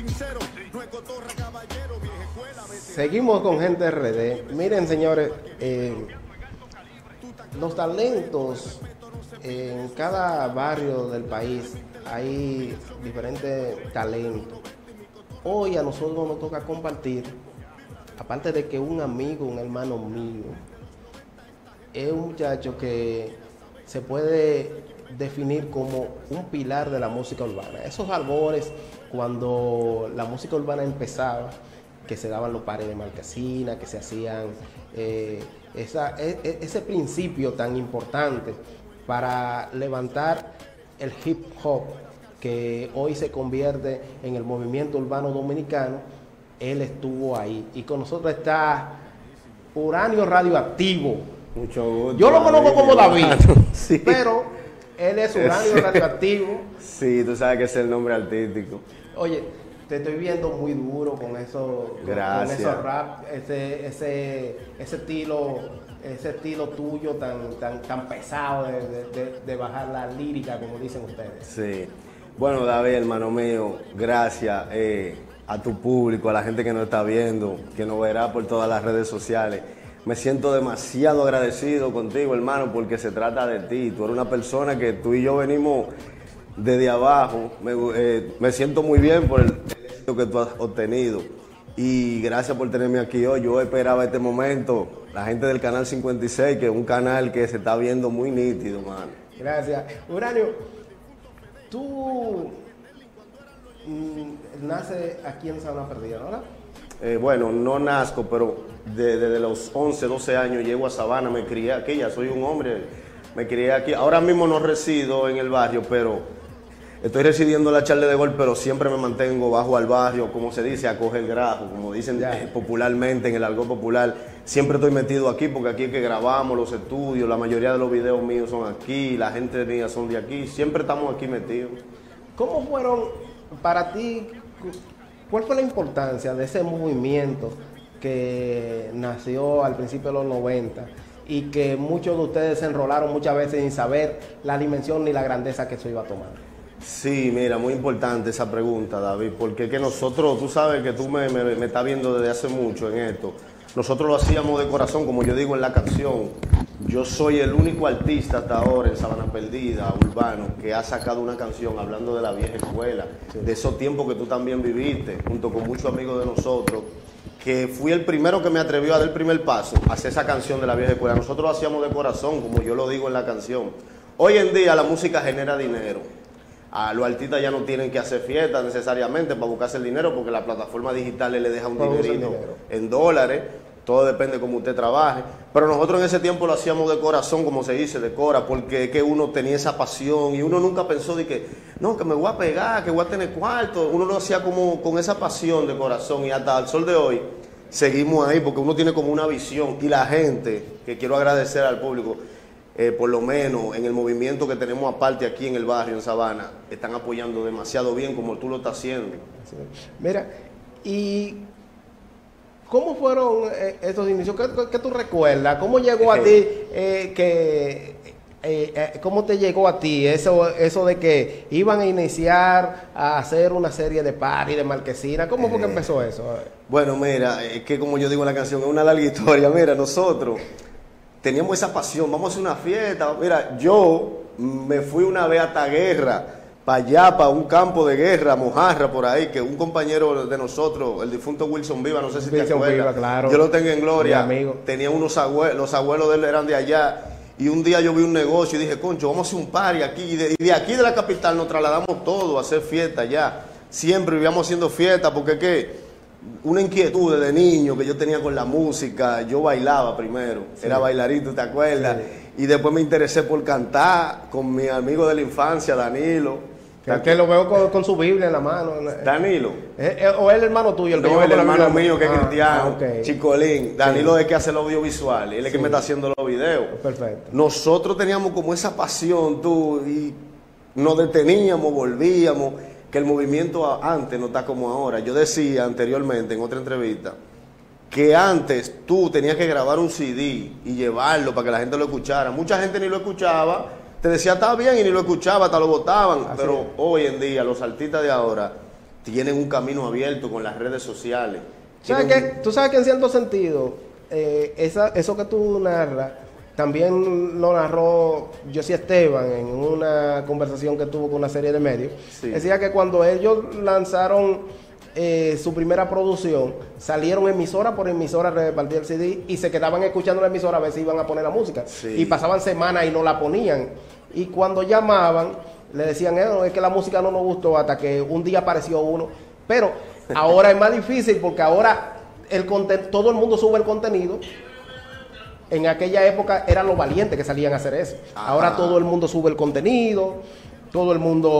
Seguimos con Gente RD. Miren, señores, los talentos en cada barrio del país hay diferentes talentos. Hoy a nosotros nos toca compartir, aparte de que un amigo, un hermano mío, es un muchacho que se puede definir como un pilar de la música urbana. Esos albores, cuando la música urbana empezaba, que se daban los pares de marquesina, que se hacían ese principio tan importante para levantar el hip hop, que hoy se convierte en el movimiento urbano dominicano. Él estuvo ahí y con nosotros está Uranio Radioactivo. Mucho gusto. Yo lo conozco como David, sí, pero él es Uranio Radioactivo. Sí, tú sabes que es el nombre artístico. Oye, te estoy viendo muy duro con eso, gracias, con esos rap, ese estilo tuyo tan pesado de bajar la lírica, como dicen ustedes. Sí. Bueno, David, hermano mío, gracias a tu público, a la gente que nos está viendo, que nos verá por todas las redes sociales. Me siento demasiado agradecido contigo, hermano, porque se trata de ti. Tú eres una persona que tú y yo venimos desde abajo. Me siento muy bien por el éxito que tú has obtenido. Y gracias por tenerme aquí hoy. Yo esperaba este momento. La gente del Canal 56, que es un canal que se está viendo muy nítido, mano. Gracias. Uranio, tú naces aquí en Sabana Perdida, ¿verdad? Bueno, no nazco, pero desde los 11, 12 años llego a Sabana, me crié aquí, ya soy un hombre, me crié aquí. Ahora mismo no resido en el barrio, pero estoy residiendo en la Charle de Gol, pero siempre me mantengo bajo al barrio, como se dice, a coger grajo, como dicen popularmente en el argot popular. Siempre estoy metido aquí porque aquí es que grabamos los estudios, la mayoría de los videos míos son aquí, la gente mía son de aquí, siempre estamos aquí metidos. ¿Cómo fueron para ti? ¿Cuál fue la importancia de ese movimiento que nació al principio de los 90 y que muchos de ustedes se enrolaron muchas veces sin saber la dimensión ni la grandeza que eso iba a tomar? Sí, mira, muy importante esa pregunta, David, porque es que nosotros, tú sabes que tú me estás viendo desde hace mucho en esto. Nosotros lo hacíamos de corazón, como yo digo en la canción. Yo soy el único artista hasta ahora en Sabana Perdida, urbano, que ha sacado una canción hablando de la vieja escuela, de esos tiempos que tú también viviste, junto con muchos amigos de nosotros, que fui el primero que me atrevió a dar el primer paso, a hacer esa canción de la vieja escuela. Nosotros lo hacíamos de corazón, como yo lo digo en la canción. Hoy en día la música genera dinero. Los artistas ya no tienen que hacer fiestas necesariamente para buscarse el dinero, porque la plataforma digital le deja un dinerito en dólares. Todo depende de cómo usted trabaje. Pero nosotros en ese tiempo lo hacíamos de corazón, como se dice, de cora, porque es que uno tenía esa pasión y uno nunca pensó de que, no, que me voy a pegar, que voy a tener cuarto. Uno lo hacía como con esa pasión de corazón, y hasta el sol de hoy seguimos ahí porque uno tiene como una visión. Y la gente, que quiero agradecer al público, por lo menos en el movimiento que tenemos aparte aquí en el barrio, en Sabana, están apoyando demasiado bien como tú lo estás haciendo. Mira, y ¿cómo fueron estos inicios? ¿Qué tú recuerdas? ¿Cómo llegó a ti cómo te llegó a ti eso de que iban a iniciar a hacer una serie de party de marquesina? ¿Cómo fue que empezó eso? Bueno, mira, es que como yo digo en la canción, es una larga historia. Mira, nosotros teníamos esa pasión, vamos a hacer una fiesta. Mira, yo me fui una vez hasta Guerra, para allá, para un campo de guerra, Mojarra, por ahí, que un compañero de nosotros, el difunto Wilson Viva, no sé si te acuerdas, Viva, claro. Yo lo tengo en gloria, amigo. Tenía unos abuelos, los abuelos de él eran de allá, y un día yo vi un negocio y dije, concho, vamos a hacer un party aquí, y de aquí de la capital nos trasladamos todos a hacer fiesta allá. Siempre vivíamos haciendo fiesta, porque ¿qué? Una inquietud desde niño que yo tenía con la música. Yo bailaba primero, era bailarito, ¿te acuerdas? Sí. Y después me interesé por cantar con mi amigo de la infancia, Danilo. Que lo veo con su Biblia en la mano. Danilo. ¿O es el hermano tuyo? No, el hermano mío que es cristiano, okay. Chicolín. Danilo es que hace los audiovisuales, él es que me está haciendo los videos. Perfecto. Nosotros teníamos como esa pasión, tú, y nos deteníamos, volvíamos, que el movimiento antes no está como ahora. Yo decía anteriormente en otra entrevista que antes tú tenías que grabar un CD y llevarlo para que la gente lo escuchara. Mucha gente ni lo escuchaba. Te decía, está bien, y ni lo escuchaba, hasta lo votaban. Pero hoy en día, los artistas de ahora tienen un camino abierto con las redes sociales. Tú sabes que en cierto sentido, eso que tú narras, también lo narró José Esteban en una conversación que tuvo con una serie de medios. Sí. Decía que cuando ellos lanzaron su primera producción, salieron emisora por emisora a repartir el CD y se quedaban escuchando la emisora a ver si iban a poner la música. Sí. Y pasaban semanas y no la ponían. Y cuando llamaban, le decían, es que la música no nos gustó, hasta que un día apareció uno. Pero ahora es más difícil porque ahora todo el mundo sube el contenido. En aquella época eran los valientes que salían a hacer eso. Ajá. Ahora todo el mundo sube el contenido, todo el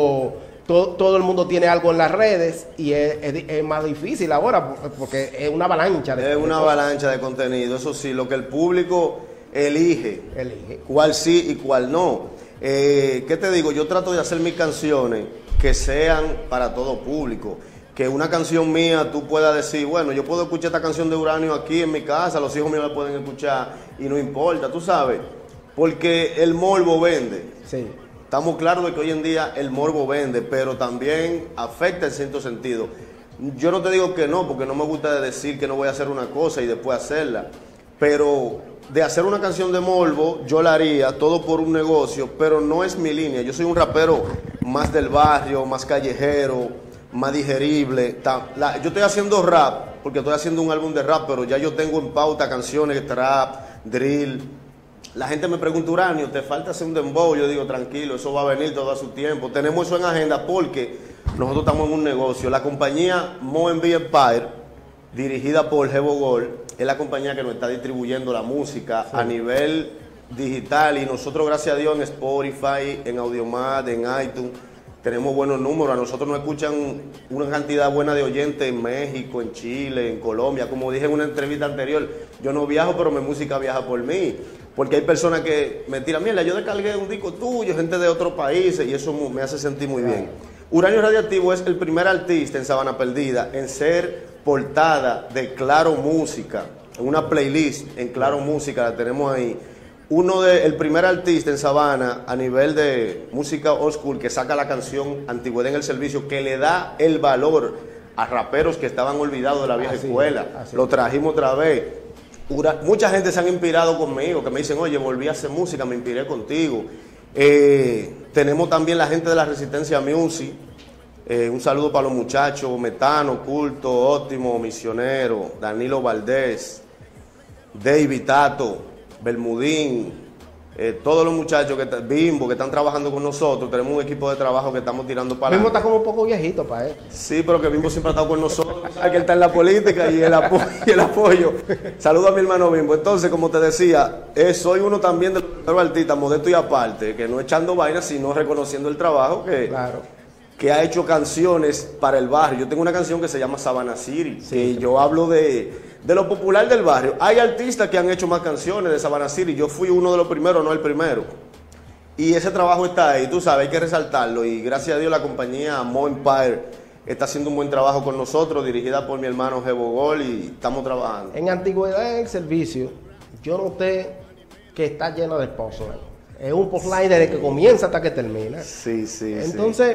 mundo tiene algo en las redes y es más difícil ahora porque es una avalancha Es una avalancha de contenido, eso sí, lo que el público elige. Cuál sí y cuál no. ¿Qué te digo? Yo trato de hacer mis canciones que sean para todo público. Que una canción mía tú puedas decir, bueno, yo puedo escuchar esta canción de Uranio aquí en mi casa, los hijos míos la pueden escuchar y no importa, tú sabes, porque el morbo vende. Sí. Estamos claros de que hoy en día el morbo vende, pero también afecta en cierto sentido. Yo no te digo que no, porque no me gusta decir que no voy a hacer una cosa y después hacerla, pero de hacer una canción de morbo, yo la haría todo por un negocio, pero no es mi línea. Yo soy un rapero más del barrio, más callejero, más digerible. Yo estoy haciendo rap, porque estoy haciendo un álbum de rap, pero ya yo tengo en pauta canciones, trap, drill. La gente me pregunta, Uranio, ¿te falta hacer un dembow? Yo digo, tranquilo, eso va a venir todo a su tiempo. Tenemos eso en agenda porque nosotros estamos en un negocio. La compañía Moenby Empire, dirigida por Jebo Gol, es la compañía que nos está distribuyendo la música a nivel digital, y nosotros, gracias a Dios, en Spotify, en Audiomack, en iTunes, tenemos buenos números. A nosotros nos escuchan una cantidad buena de oyentes en México, en Chile, en Colombia. Como dije en una entrevista anterior, yo no viajo, pero mi música viaja por mí. Porque hay personas que me tiran, mierda, yo descargué un disco tuyo, gente de otros países, y eso me hace sentir muy bien. Uranio Radiactivo es el primer artista en Sabana Perdida en ser portada de Claro Música, en una playlist en Claro Música, la tenemos ahí. El primer artista en Sabana a nivel de música old school que saca la canción Antigüedad en el Servicio, que le da el valor a raperos que estaban olvidados de la vieja escuela. Lo trajimos otra vez. Mucha gente se han inspirado conmigo, que me dicen, oye, volví a hacer música, me inspiré contigo. Tenemos también la gente de la Resistencia Music. Un saludo para los muchachos, Metano, Culto, Óptimo, Misionero, Danilo Valdés, David Tato, Bermudín, todos los muchachos, Bimbo, que están trabajando con nosotros. Tenemos un equipo de trabajo que estamos tirando para Bimbo adelante. está como un poco viejito para él. Sí, pero que Bimbo siempre ha estado con nosotros. Hay que estar en la política y el apoyo. Saludo a mi hermano Bimbo. Entonces, como te decía, soy uno también de los artistas, modesto y aparte, que no echando vainas, sino reconociendo el trabajo que ha hecho canciones para el barrio. Yo tengo una canción que se llama Sabana City, que yo hablo de lo popular del barrio. Hay artistas que han hecho más canciones de Sabana City. Yo fui uno de los primeros, no el primero. Y ese trabajo está ahí, tú sabes, hay que resaltarlo. Y gracias a Dios la compañía Mo Empire está haciendo un buen trabajo con nosotros, dirigida por mi hermano Jebo Gol, y estamos trabajando. En Antigüedad en el Servicio, yo noté que está lleno de esposos. Es un postline desde que comienza hasta que termina. Sí. Entonces,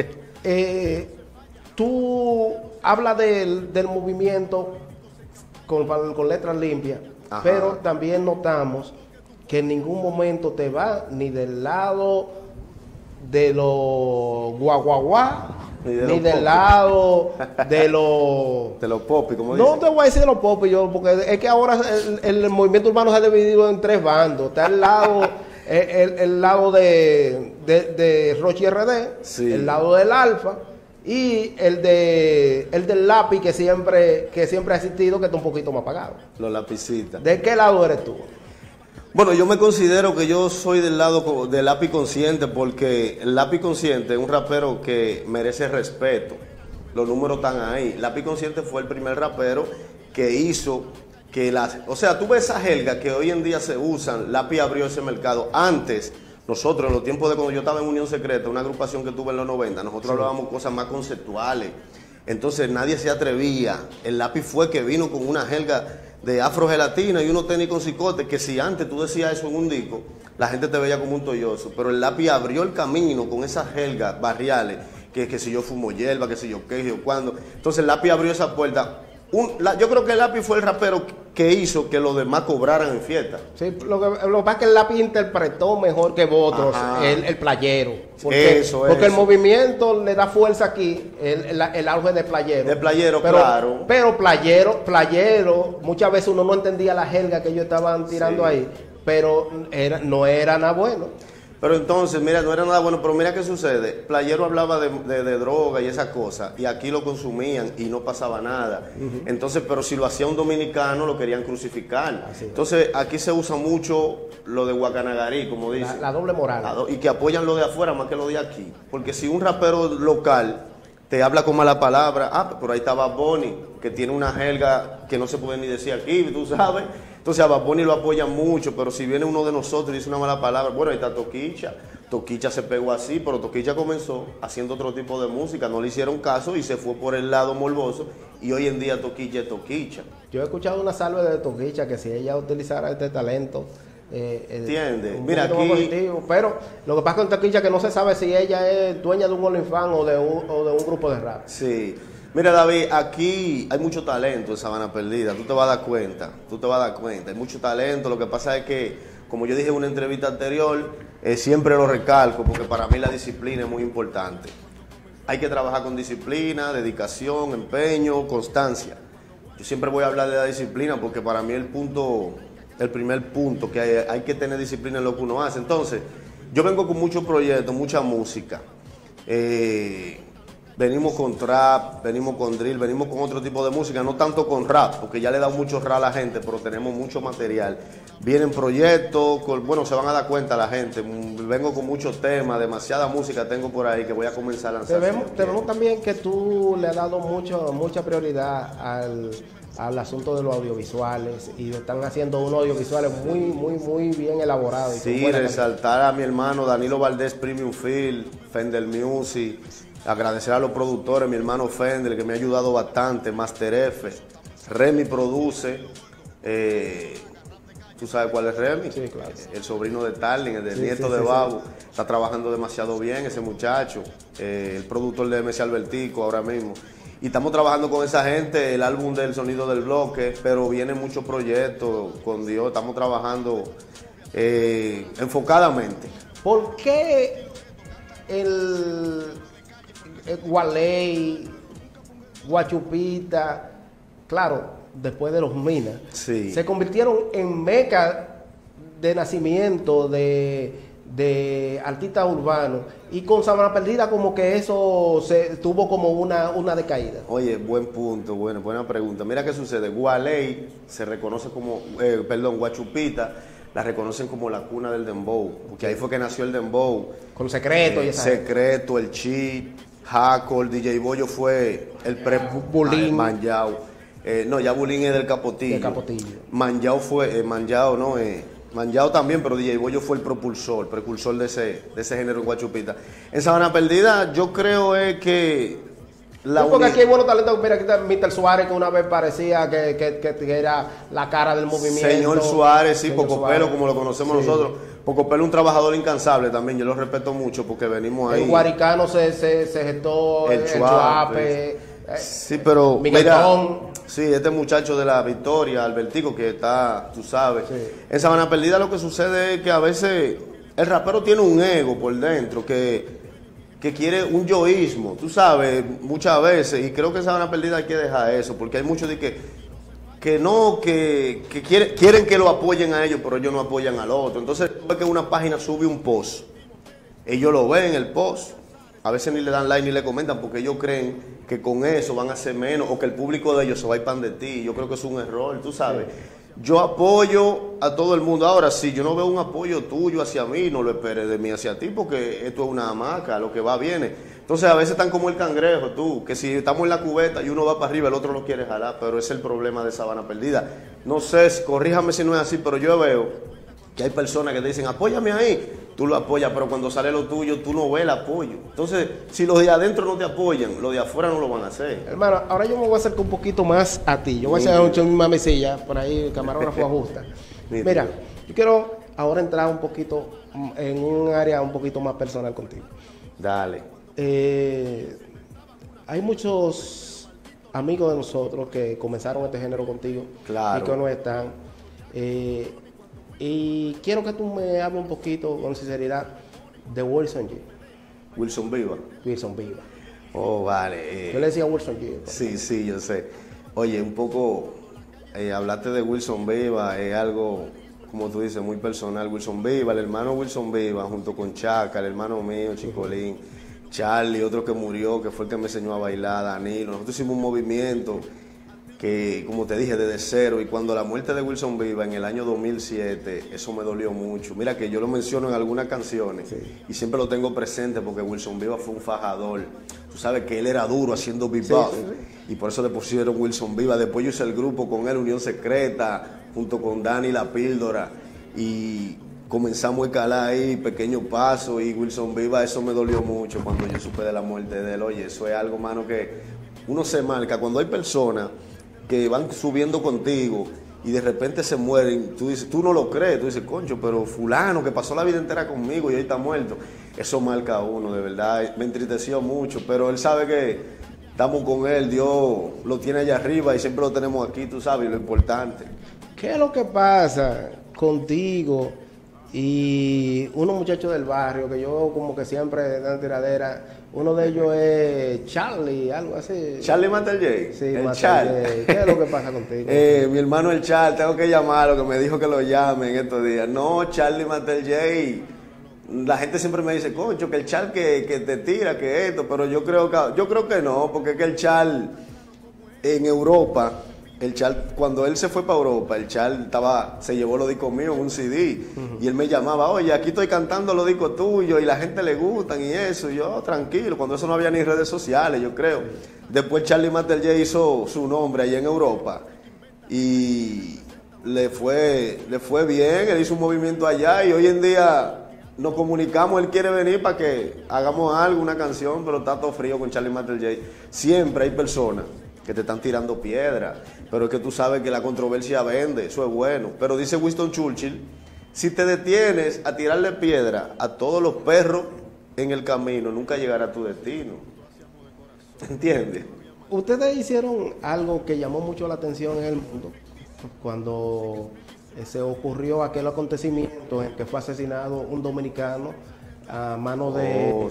tú hablas del movimiento con letras limpias, pero también notamos que en ningún momento te va ni del lado de los guaguaguá, ni del lado de los popis, como no dicen. te voy a decir de los popis, porque es que ahora el movimiento urbano se ha dividido en tres bandos. Está el lado el lado de Rochi RD, el lado del Alfa y el del lápiz que siempre ha existido, que está un poquito más apagado. Los lapicitas. ¿De qué lado eres tú? Bueno, yo me considero que yo soy del lado del Lápiz Consciente, porque el Lápiz Consciente es un rapero que merece respeto. Los números están ahí. Lápiz Consciente fue el primer rapero que hizo que o sea, tú ves esa jerga que hoy en día se usan. Lápiz abrió ese mercado. Antes, nosotros, en los tiempos de cuando yo estaba en Unión Secreta, una agrupación que tuve en los 90, nosotros hablábamos cosas más conceptuales. Entonces nadie se atrevía. El Lápiz fue que vino con una jerga de afrogelatina y unos tenis con cicote, que si antes tú decías eso en un disco, la gente te veía como un tolloso. Pero el Lápiz abrió el camino con esas jergas barriales que si yo fumo hierba, que si yo qué, yo cuándo. Entonces Lápiz abrió esa puerta. Yo creo que el Lápiz fue el rapero que hizo que los demás cobraran en fiesta. Sí, lo que pasa es que el Lápiz interpretó mejor que otros el playero. Porque el movimiento le da fuerza aquí, el auge de playero. De playero, claro. Pero playero, muchas veces uno no entendía la jerga que ellos estaban tirando ahí, pero no era nada bueno. Pero entonces, mira, no era nada bueno, pero mira qué sucede. Playero hablaba de droga y esas cosas, y aquí lo consumían y no pasaba nada. Entonces, pero si lo hacía un dominicano, lo querían crucificar. Entonces, aquí se usa mucho lo de Guacanagarí, como dicen. La doble moral. Y que apoyan lo de afuera más que lo de aquí. Porque si un rapero local te habla con mala palabra, por ahí está Bad Bunny, que tiene una jerga que no se puede ni decir aquí, tú sabes. Entonces a Bad Bunny lo apoyan mucho, pero si viene uno de nosotros y dice una mala palabra, bueno, ahí está Toquicha. Toquicha se pegó así, pero Toquicha comenzó haciendo otro tipo de música, no le hicieron caso y se fue por el lado morboso, y hoy en día Toquicha es Toquicha. Yo he escuchado una salve de Toquicha que si ella utilizara este talento... ¿entiendes? Mira, aquí... positivo, pero lo que pasa con Toquicha es que no se sabe si ella es dueña de un OnlyFans o de un grupo de rap. Sí. Mira, David, aquí hay mucho talento en Sabana Perdida, tú te vas a dar cuenta, hay mucho talento. Lo que pasa es que, como yo dije en una entrevista anterior, siempre lo recalco, porque para mí la disciplina es muy importante. Hay que trabajar con disciplina, dedicación, empeño, constancia. Yo siempre voy a hablar de la disciplina porque para mí el primer punto, que hay que tener disciplina en lo que uno hace. Entonces, yo vengo con muchos proyectos, mucha música. Venimos con trap, venimos con drill, venimos con otro tipo de música, no tanto con rap, porque ya le da mucho rap a la gente, pero tenemos mucho material. Vienen proyectos, bueno, se van a dar cuenta la gente, vengo con muchos temas, demasiada música tengo por ahí que voy a comenzar a lanzar. Te vemos también que tú le has dado mucha prioridad al asunto de los audiovisuales, y están haciendo unos audiovisuales muy bien elaborados. Sí, resaltar a mi hermano Danilo Valdés, Premium Film, Fender Music. Agradecer a los productores, mi hermano Fender, que me ha ayudado bastante, Master F, Remy produce, ¿tú sabes cuál es Remy? Sí, claro. El sobrino de Tarling, el nieto de Babu, está trabajando demasiado bien ese muchacho, el productor de MC Albertico ahora mismo. Y estamos trabajando con esa gente, el álbum del Sonido del Bloque, pero vienen muchos proyectos con Dios, estamos trabajando enfocadamente. ¿Por qué Gualey, Guachupita, claro, después de los Minas, se convirtieron en meca de nacimiento de artistas urbanos, y con Sabana Perdida como que eso se tuvo como una decaída? Oye, buen punto, buena pregunta. Mira qué sucede, Gualey se reconoce como, Guachupita la reconocen como la cuna del dembow, porque ahí fue que nació el dembow. Con Secreto y esa Secreto, el Chip, Jaco, el DJ Bollo fue el Bulín. Manjao. No, ya Bulín es del Capotillo. Manjao fue, Manjao también, pero DJ Bollo fue el precursor de ese género en Guachupita. En Sabana Perdida, yo creo que porque aquí hay buenos talentos. Mira, aquí está Mr. Suárez, que una vez parecía que era la cara del movimiento. Señor Suárez, sí, Pocopelo, como lo conocemos nosotros. Pocopelo es un trabajador incansable también, yo lo respeto mucho porque venimos ahí. En Guaricano se gestó el Chuape. Sí, pero mira, sí, este muchacho de la Victoria, Albertico, que está, tú sabes. En Sabana Perdida lo que sucede es que a veces el rapero tiene un ego por dentro que quiere un yoísmo, tú sabes, muchas veces, y creo que en Sabana Perdida hay que dejar eso, porque hay muchos de que quieren que lo apoyen a ellos, pero ellos no apoyan al otro. Entonces, es que una página sube un post, ellos lo ven el post, a veces ni le dan like ni le comentan, porque ellos creen que con eso van a hacer menos, o que el público de ellos se va a ir pan de ti. Yo creo que es un error, tú sabes. Yo apoyo a todo el mundo. Ahora, si yo no veo un apoyo tuyo hacia mí, no lo esperes de mí hacia ti, porque esto es una hamaca, lo que va viene. Entonces, a veces están como el cangrejo, tú, que si estamos en la cubeta y uno va para arriba, el otro lo quiere jalar, pero ese es el problema de Sabana Perdida. No sé, corríjame si no es así, pero yo veo que hay personas que te dicen, apóyame ahí, tú lo apoyas, pero cuando sale lo tuyo, tú no ves el apoyo. Entonces, si los de adentro no te apoyan, los de afuera no lo van a hacer. Hermano, ahora yo me voy a acercar un poquito más a ti. Yo voy a hacer un mamecilla, por ahí el camarógrafo ajusta. Mira, yo quiero ahora entrar un poquito en un área un poquito más personal contigo. Dale. hay muchos amigos de nosotros que comenzaron este género contigo Claro. y que no están. Y quiero que tú me hables un poquito con sinceridad de Wilson G. Wilson Viva. Wilson Viva. Oh, vale. Yo le decía Wilson G. Sí, sí, yo sé. Oye, un poco, hablaste de Wilson Viva, es algo, como tú dices, muy personal. Wilson Viva, el hermano Wilson Viva, junto con Chaca, el hermano mío, Chicolín, Charlie, otro que murió, que fue el que me enseñó a bailar, Danilo. Nosotros hicimos un movimiento que, como te dije, desde cero. Y cuando la muerte de Wilson Viva en el año 2007, eso me dolió mucho. Mira que yo lo menciono en algunas canciones y siempre lo tengo presente porque Wilson Viva fue un fajador. Tú sabes que él era duro haciendo bebop y por eso le pusieron Wilson Viva. Después yo hice el grupo con él, Unión Secreta, junto con Dani La Píldora, y comenzamos a escalar ahí, pequeño paso, y Wilson Viva, eso me dolió mucho cuando yo supe de la muerte de él. Oye, eso es algo, mano, que uno se marca. Cuando hay personas que van subiendo contigo y de repente se mueren, tú dices, tú no lo crees, tú dices, concho, pero fulano que pasó la vida entera conmigo y hoy está muerto. Eso marca a uno, de verdad, me entristeció mucho, pero él sabe que estamos con él, Dios lo tiene allá arriba y siempre lo tenemos aquí, tú sabes, lo importante. ¿Qué es lo que pasa contigo y unos muchachos del barrio que yo como que siempre dan tiradera? Uno de ellos es Charlie, algo así. Charlie Matel J. Sí, el Matel Char. J. ¿Qué es lo que pasa contigo? Mi hermano el Char, tengo que llamarlo, que me dijo que lo llame en estos días. No, Charlie Matel J. La gente siempre me dice, concho, que el Char que te tira, que esto, pero yo creo que no, porque es que el Char en Europa, el Char, cuando él se fue para Europa, el Char se llevó los discos míos en un CD, y él me llamaba, oye, aquí estoy cantando los discos tuyos, y la gente le gustan y eso, y yo, tranquilo, cuando eso no había ni redes sociales, yo creo. Después Charlie Matel J hizo su nombre allá en Europa, y le fue bien, él hizo un movimiento allá, y hoy en día nos comunicamos, él quiere venir para que hagamos algo, una canción, pero está todo frío con Charlie Matel J. Siempre hay personas que te están tirando piedras, pero es que tú sabes que la controversia vende, eso es bueno. Pero dice Winston Churchill, si te detienes a tirarle piedra a todos los perros en el camino, nunca llegará a tu destino. ¿Entiendes? Ustedes hicieron algo que llamó mucho la atención en el mundo cuando se ocurrió aquel acontecimiento en que fue asesinado un dominicano a mano de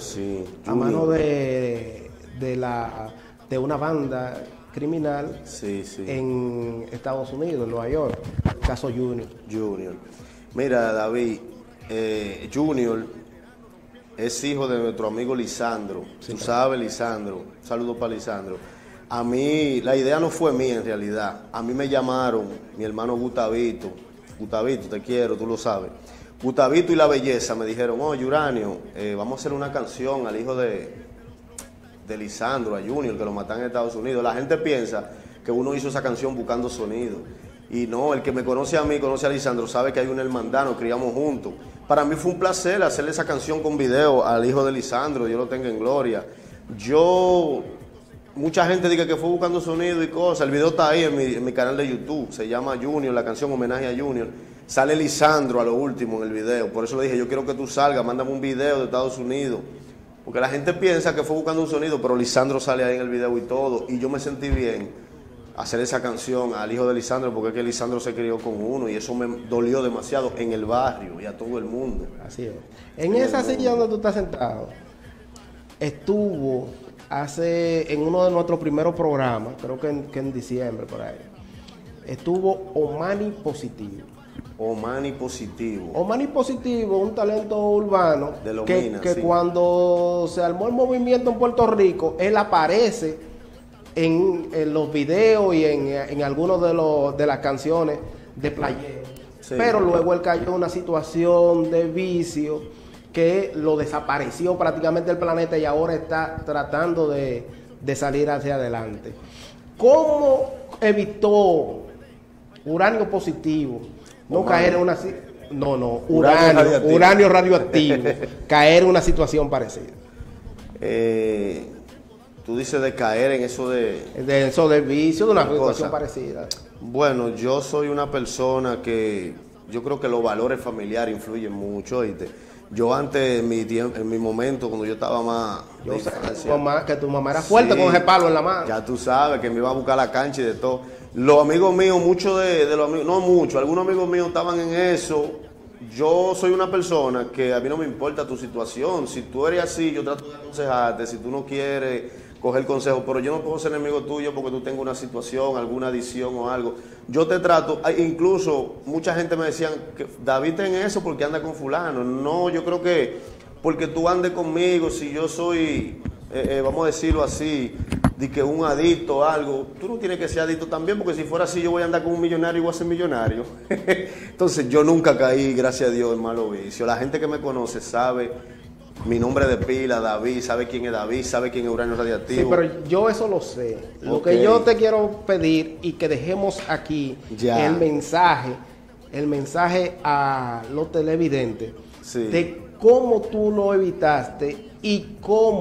de una banda criminal en Estados Unidos, en Nueva York, el caso Junior. Mira, David, Junior es hijo de nuestro amigo Lisandro. Tú sabes, Lisandro. Un saludo para Lisandro. A mí, la idea no fue mía en realidad. A mí me llamaron mi hermano Gustavito, te quiero, tú lo sabes. Gustavito y La Belleza me dijeron, oh, Uranio, vamos a hacer una canción al hijo de Lisandro, a Junior, que lo matan en Estados Unidos. La gente piensa que uno hizo esa canción buscando sonido. Y no, el que me conoce a mí, conoce a Lisandro, sabe que hay una hermandad, nos criamos juntos. Para mí fue un placer hacerle esa canción con video al hijo de Lisandro, Dios lo tenga en gloria. Mucha gente dice que fue buscando sonido y cosas. El video está ahí en mi canal de YouTube. Se llama Junior, la canción homenaje a Junior. Sale Lisandro a lo último en el video. Por eso le dije, yo quiero que tú salgas, mándame un video de Estados Unidos. Porque la gente piensa que fue buscando un sonido, pero Lisandro sale ahí en el video y todo. Y yo me sentí bien hacer esa canción al hijo de Lisandro, porque es que Lisandro se crió con uno y eso me dolió demasiado en el barrio y a todo el mundo. Así es. En esa silla donde tú estás sentado, estuvo en uno de nuestros primeros programas, creo que en diciembre por ahí, estuvo Omani Positivo. Omani Positivo. Omani Positivo, un talento urbano de Lomina, que cuando se armó el movimiento en Puerto Rico, él aparece en los videos y en algunos de las canciones de Playero. Sí. Pero luego él cayó en una situación de vicio que lo desapareció prácticamente del planeta y ahora está tratando de salir hacia adelante. ¿Cómo evitó Uranio Positivo no caer en una... Uranio radioactivo, caer en una situación parecida? Tú dices de caer en eso de eso del vicio, de una situación parecida. Bueno, yo soy una persona que yo creo que los valores familiares influyen mucho, ¿oíste? Yo antes, en mi momento, cuando yo estaba más... Yo sé que tu mamá era fuerte, sí, con ese palo en la mano. Ya tú sabes, que me iba a buscar la cancha y de todo. Los amigos míos, muchos de los amigos, no muchos, algunos amigos míos estaban en eso. Yo soy una persona que a mí no me importa tu situación. Si tú eres así, yo trato de aconsejarte. Si tú no quieres coger consejo, pero yo no puedo ser enemigo tuyo porque tú tengas una situación, alguna adicción o algo. Yo te trato, incluso mucha gente me decía que David está en eso porque anda con fulano. No, yo creo que porque tú andes conmigo, si yo soy, vamos a decirlo así, de que un adicto o algo, tú no tienes que ser adicto también, porque si fuera así yo voy a andar con un millonario y voy a ser millonario. Entonces yo nunca caí, gracias a Dios, en malo vicio. La gente que me conoce sabe mi nombre de pila, David, sabe quién es David, sabe quién es Uranio Radiactivo. Sí, pero yo eso lo sé. Lo que yo te quiero pedir y que dejemos aquí el mensaje a los televidentes, sí, de cómo tú lo evitaste y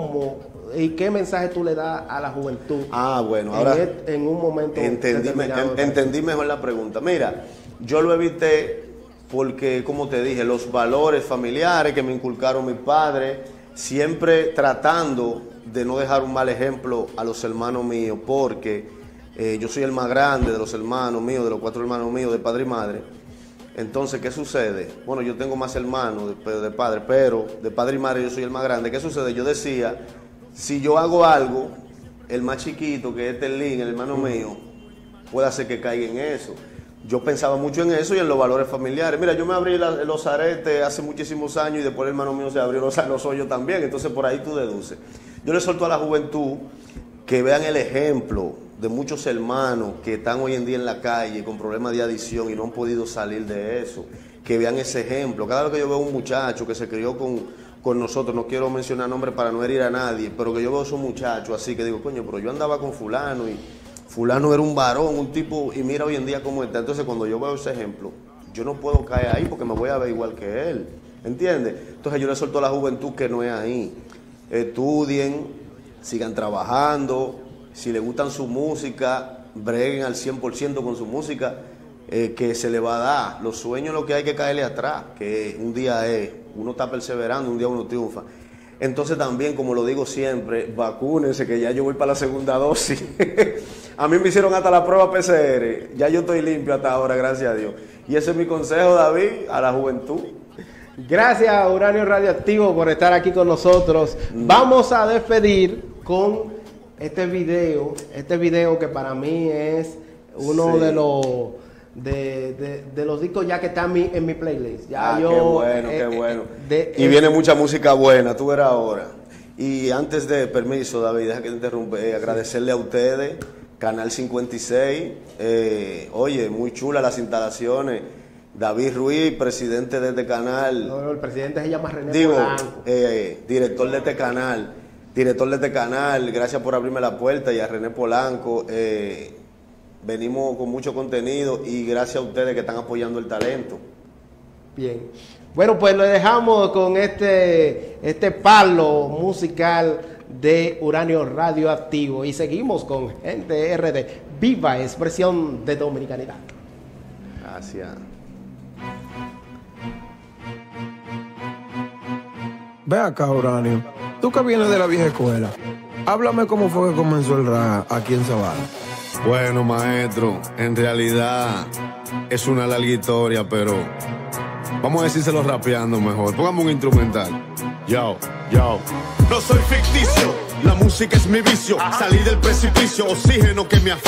qué mensaje tú le das a la juventud. Ah, bueno, ahora en un momento entendí mejor la pregunta. Mira, yo lo evité porque, como te dije, los valores familiares que me inculcaron mis padres, siempre tratando de no dejar un mal ejemplo a los hermanos míos, porque yo soy el más grande de los hermanos míos, de los 4 hermanos míos, de padre y madre. Entonces, ¿qué sucede? Bueno, yo tengo más hermanos de padre, pero de padre y madre yo soy el más grande. ¿Qué sucede? Yo decía, si yo hago algo, el más chiquito, que es Terlín, el hermano mío, puede hacer que caiga en eso. Yo pensaba mucho en eso y en los valores familiares. Mira, yo me abrí los aretes hace muchísimos años y después el hermano mío se abrió los hoyos también. Entonces, por ahí tú deduces. Yo le suelto a la juventud que vean el ejemplo de muchos hermanos que están hoy en día en la calle con problemas de adicción y no han podido salir de eso. Que vean ese ejemplo. Cada vez que yo veo un muchacho que se crió con nosotros, no quiero mencionar nombres para no herir a nadie, pero que yo veo a esos muchachos así, que digo, coño, pero yo andaba con fulano y fulano era un varón, un tipo, y mira hoy en día cómo está. Entonces, cuando yo veo ese ejemplo, yo no puedo caer ahí porque me voy a ver igual que él, ¿entiendes? Entonces yo le suelto a la juventud que no es ahí. Estudien, sigan trabajando, si les gustan su música, breguen al 100% con su música, que se le va a dar. Los sueños lo que hay que caerle atrás, que un día uno está perseverando, un día uno triunfa. Entonces también, como lo digo siempre, vacúnense, que ya yo voy para la segunda dosis. A mí me hicieron hasta la prueba PCR, ya yo estoy limpio hasta ahora, gracias a Dios. Y ese es mi consejo, David, a la juventud. Gracias, Uranio Radioactivo, por estar aquí con nosotros. Vamos a despedir con este video que para mí es uno de los discos ya que está en mi playlist. Ya qué bueno. Y viene mucha música buena, tú verás ahora. Y antes de, permiso, David, deja que te interrumpa, agradecerle a ustedes, Canal 56, oye, muy chula las instalaciones. David Ruiz, presidente de este canal. No, el presidente se llama René Polanco. Director de este canal, gracias por abrirme la puerta, y a René Polanco. Venimos con mucho contenido y gracias a ustedes que están apoyando el talento. Bien. Bueno, pues lo dejamos con este palo musical de Uranio Radioactivo y seguimos con Gente RD, viva expresión de dominicanidad. Gracias. Ve acá, Uranio, tú que vienes de la vieja escuela, háblame cómo fue que comenzó el rap aquí en Sabana. Bueno, maestro, en realidad es una larga historia, pero vamos a decírselo rapeando mejor. Póngame un instrumental. Yo. No soy ficticio, la música es mi vicio. Salí del precipicio, oxígeno que me